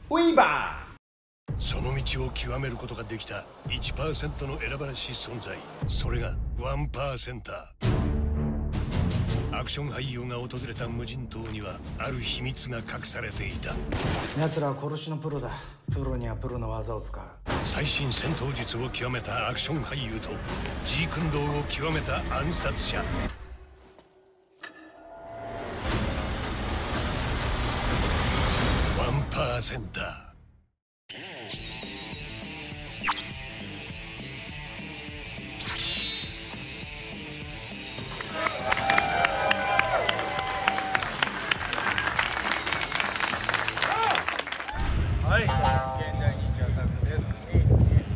ウィーバー。その道を極めることができた 1% の選ばれし存在、それが 1%。アクション俳優が訪れた無人島にはある秘密が隠されていた。 奴らは殺しのプロだ。プロにはプロの技を使う。 最新戦闘術を極めたアクション俳優とジークンドーを極めた暗殺者。1%。 はい、現代忍者タクです。2、2、4、4という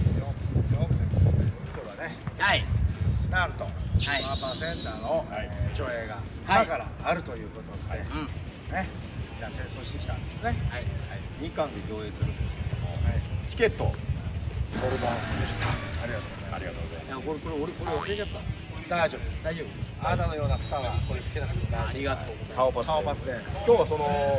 ことはね、 はい、 なんと、1% の上映が今からあるということで、ね、じゃあ戦争してきたんですね。はい、 2巻で上映するんですけれども、チケットソールドアウトでした。 ありがとうございます。 ありがとうございます。 これ俺忘れちゃった。 大丈夫、大丈夫。あなたのようなスターはこれつけなくて大丈夫。 ありがとうございます。 顔パスで。 今日はその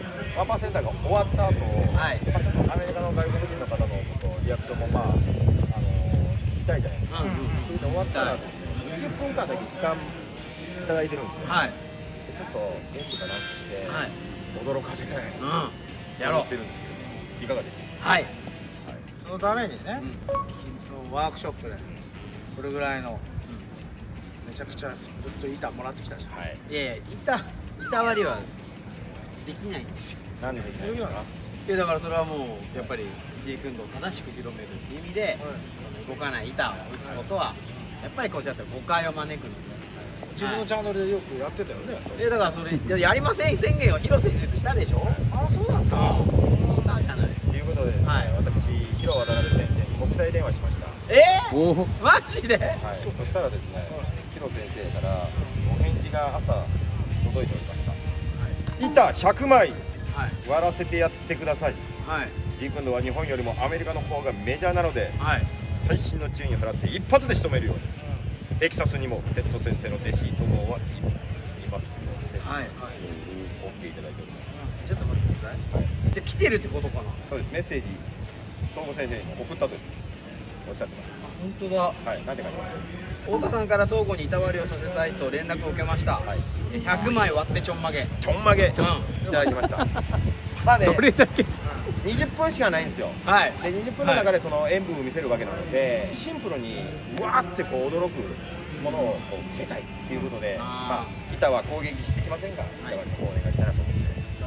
1%が終わった後、ちょっとアメリカの外国人の方のことリアクションも聞きたいじゃないですか。それで終わったらですね、20分間だけ時間いただいてるんですよ。ちょっと演技かなんかして驚かせたいなとやろう思ってるんですけど、いかがですか。 はい。そのためにね、ワークショップでこれぐらいのめちゃくちゃずっと板もらってきたじゃん。 いやいや、板割りはできないんですよ。 なんでできないんですか。 いやだからそれはもうやっぱりジークンドーを正しく広めるっていう意味で、動かない板を打つことはやっぱりこうちょっと誤解を招くので。 自分のチャンネルでよくやってたよね。 だからそれやりません宣言を広瀬先生としたでしょ。 あ、そうだった。 したじゃないですか。 ということでですね、私広渡辺先生に国際電話しました。 マジで。 そしたらですね、広先生からお返事が朝届いておりました。板100枚割らせてやってください。ジークンドーは日本よりもアメリカの方がメジャーなので、最新の注意を払って一発で仕留めるように。テキサスにもテッド先生の弟子友はいますので、OK いただいております。 ちょっと待ってください。じゃあ来てるってことかな。 そうです。メッセージ友先生に送ったとおっしゃってます。 本当だ。 はい。なんて書いてます。 太田さんから東郷に板割りをさせたいと連絡を受けました。100枚割ってちょんまげ。 ちょんまげ。いただきました。まあね。それだけ。20分しかないんですよ。で20分の中でその演舞を見せるわけなので、シンプルにわーってこう驚くものをこう見せたいっていうことで、板は攻撃してきませんが、板割りの方をお願いしたいなと思って。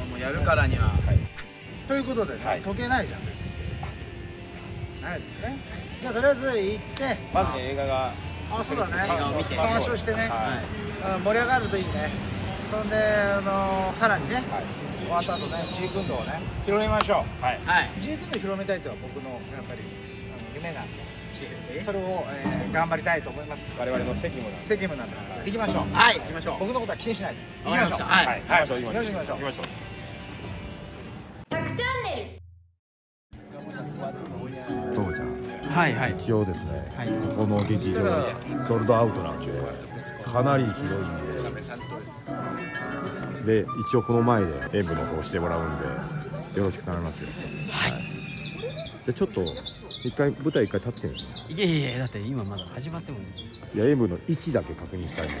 もうやるからには。 ということで解けないじゃん別に。ないですね。じゃあとりあえず行ってまず映画が。 あ、そうだね。 鑑賞してね。盛り上がるといいね。そんでさらにね。終わった後ね、ジークンドーをね、広めましょう。ジークンドー広めたいとは僕のやっぱり夢なんで、それを頑張りたいと思います。 我々の責務なんで。 行きましょう。 行きましょう。 僕のことは気にしないで。 行きましょう。 行きましょう。 タクチャンネル。 父ちゃん。一応ですね、この劇場ソールドアウトなんで、かなり広いんで、一応この前で演舞の方してもらうんでよろしく頼みますよ。じゃあちょっと一回舞台立ってみる。 いやだって今まだ始まってもいや演舞の位置だけ確認したいね。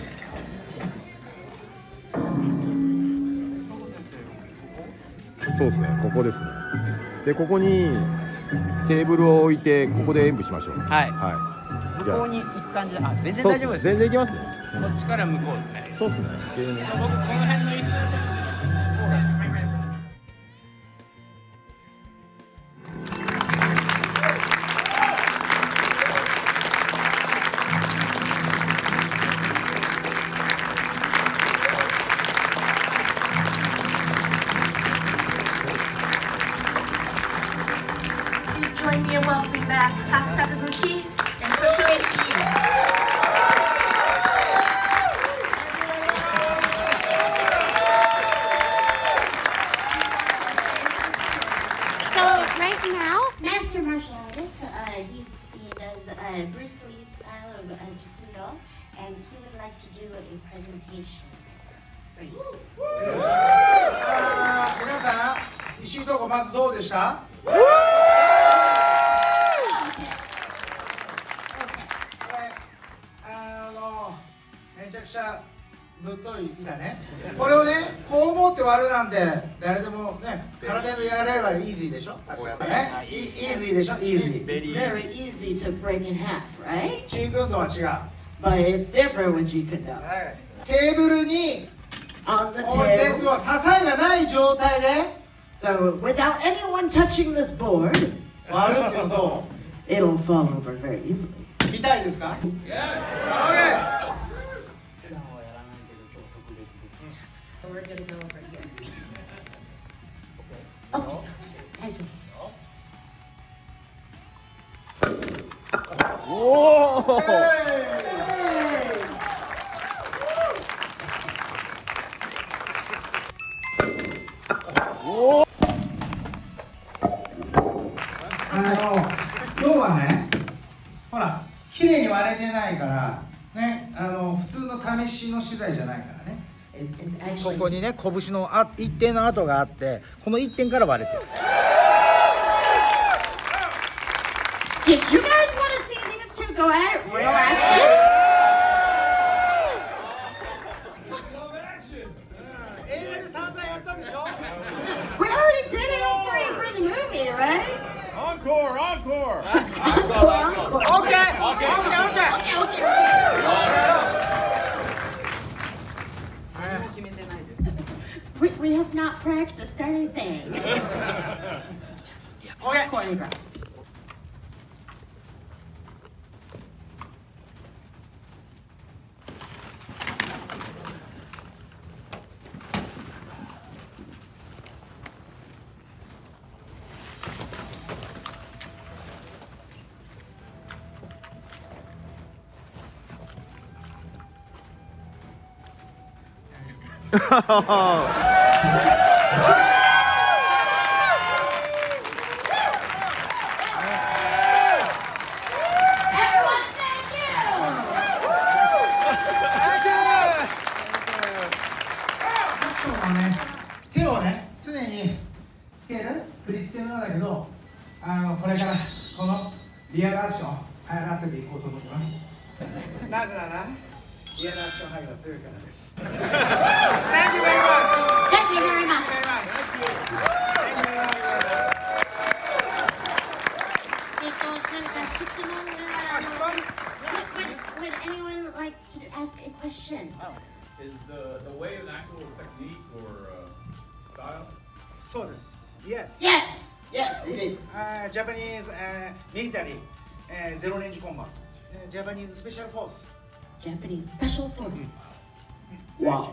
そうですね、ここですね。でここにテーブルを置いてここで演舞しましょう。 向こうに行く感じで、全然大丈夫です。 全然行きますよ。 こっちから向こうですね。 そうですね。僕この辺の椅子。 Join me in welcoming back Tak Sakaguchi and Toshio Right now, Master martial artist. He does Bruce Lee's style of Taekwondo, and he would like to do a presentation for you. 皆さん石井東子まずどうでした？めちゃくちゃぶっとい板ね。これをね、こう持って割るなんて誰でもね、体でやればイージーでしょ。こうやってね、イージーでしょ、イージー。 It's very easy to break in half, right? ジークンドーは違う。 But it's different when Jeet Kune Do. テーブルに On the 置いて table. 支えがない状態で So without anyone touching this board, 割るっていうのと it'll fall over very easily. 見たいですか？ So we're gonna go over here. Oh, thank you. 要はね、ほら、綺麗に割れてないからね、普通の試しの資材じゃないからね。ここにね、拳の一点の跡があって、この一点から割れてる。 Did you guys want to see these two go at it? Real action? 映画で散々やったでしょ？ We already did it all for the movie, right? Encore! Encore! Encore. We have not practiced anything. Choreograph. 手をね、常につける、振り付けのようだけど、これからこのリアルアクションを流行らせていこうと思います。なぜなら、リアルアクション俳優が強いからです。Thank you very much. Thank you very much. Would anyone like to ask a question? Is the way an actual technique or style? そうです。Yes. Yes. Yes, it is. Japanese military ゼロレンジコンバット。Japanese Special Force. Japanese Special Forces. Wow.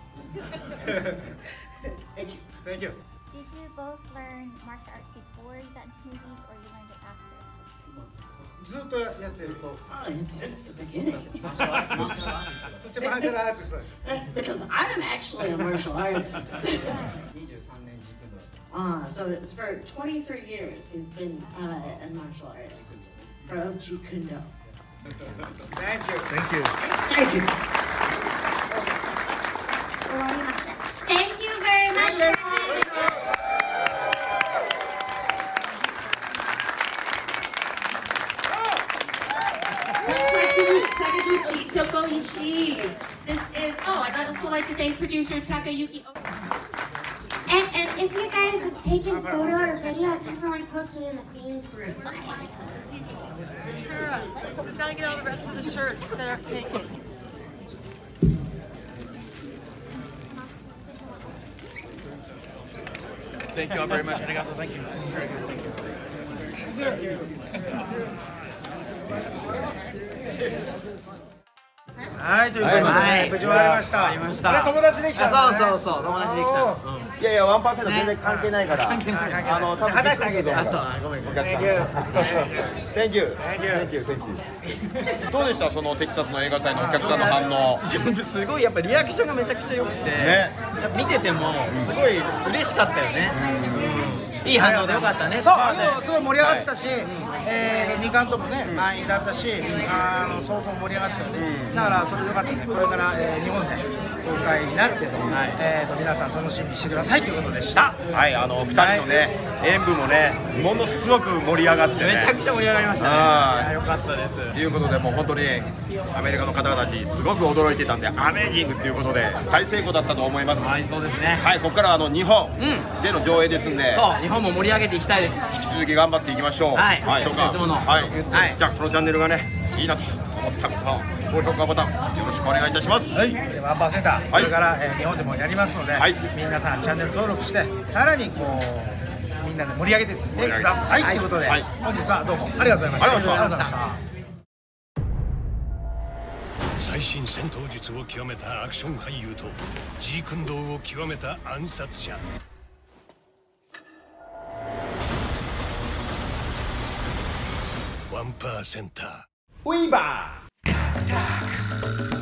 Thank you. Thank you. Did you both learn martial arts before you got into movies, or you learned it after? ずっとやってると。 Since the beginning. 一番マーシャルアーティスト。 Because I'm actually a martial artist. 23年軸度 So it's for 23 years he's been a martial artist of Jeet Kune Do. Thank you. Thank you. Thank you. Thank you very much. Sakaguchi Tokoichi. This is, I'd also like to thank producer Takayuki. And if you guys have taken photo or video, definitely post it in the Fiends group. Sarah, we've got to get all the rest of the shirts that are taken. Thank you all very much. Arigato. Thank you. Very good. Thank you. はい、ということでね、無事終わりました。 終わりました。 友達できた。 そう友達できた。 いやいや、1%全然関係ないから。 関係ない。 多分話してあげて。 ごめん。 Thank you。どうでした、そのテキサスの映画祭のお客さんの反応。 すごいやっぱリアクションがめちゃくちゃ良くて、見ててもすごい嬉しかったよね。いい反応でよかったね。 そう、すごい盛り上がってたし、2冠ともね、満員だったし、相当盛り上がってたよね。だからそれでよかったね。これから日本で公開になるけど、皆さん楽しみにしてくださいということでした。 はい、2人のね、演舞もね、ものすごく盛り上がってね、 めちゃくちゃ盛り上がりましたね。よかったです。 ということで、もう本当にアメリカの方々たちすごく驚いてたんで、アメージングということで大成功だったと思います。 はい、そうですね。 はい、ここからは日本での上映ですんで、 そう、日本も盛り上げていきたいです。 引き続き頑張っていきましょう。 はい、 はい、 いつもの。 はい、じゃあこのチャンネルがね、いいなと思った方、高評価ボタンよろしくお願いいたします。 はい、ワンパーセンター、これから、日本でもやりますので、皆さんチャンネル登録してさらにこうみんなで盛り上げていってくださいということで、本日はどうもありがとうございました。ありがとうございました。 最新戦闘術を極めたアクション俳優とジークンドーを極めた暗殺者。ワンパーセンター。 ウィーバー